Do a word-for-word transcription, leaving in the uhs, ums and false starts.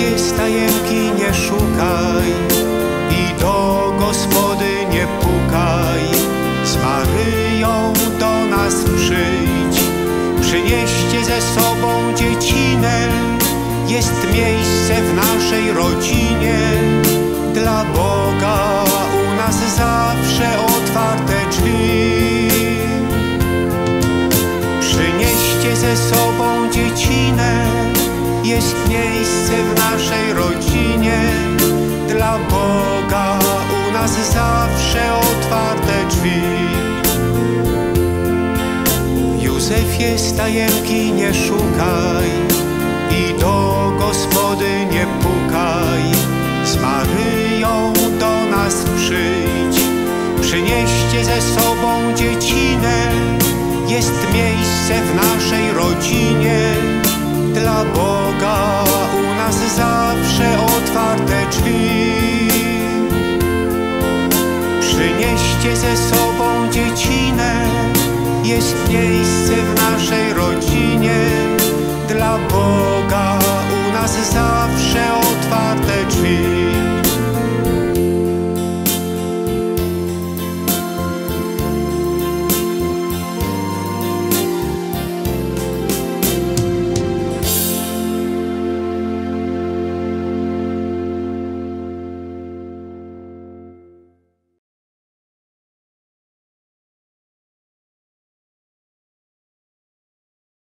jest tajemki, nie szukaj i do Gospody nie pukaj. Z Maryją do nas przyjdź, przynieście ze sobą dziecinę. Jest miejsce w naszej rodzinie, dla Boga u nas zawsze otwarte drzwi. Przynieście ze sobą dziecinę, jest miejsce w naszej rodzinie, dla Boga u nas zawsze otwarte drzwi. Józefie, z tajemki nie szukaj i do Gospody nie pukaj. Z Maryją do nas przyjdź, przynieście ze sobą dziecinę. Jest miejsce w naszej rodzinie, dla Boga u nas zawsze otwarte drzwi. Przynieście ze sobą dziecinę, jest miejsce w naszej rodzinie, dla Boga u nas zawsze otwarte drzwi.